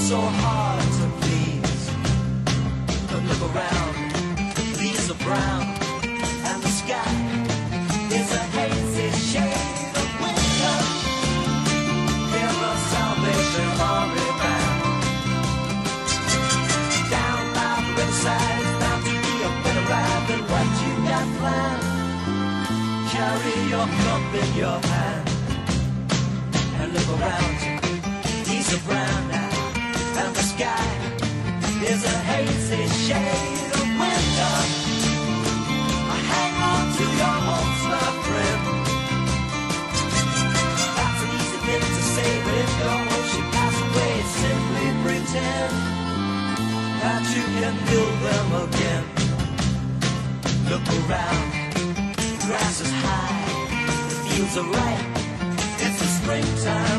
so hard to please. But look around, leaves are brown, and the sky is a hazy shade of winter. Hear the Salvation Army band down by the riverside. It's bound to be a better ride than what you got planned. Carry your cup in your hand and look around you. Leaves are brown now, and the sky is a hazy shade of winter. Hang on to your hopes, my friend. That's an easy thing to say, but if your hopes should pass away, simply pretend that you can build them again. Look around, grass is high, the fields are ripe. It's the springtime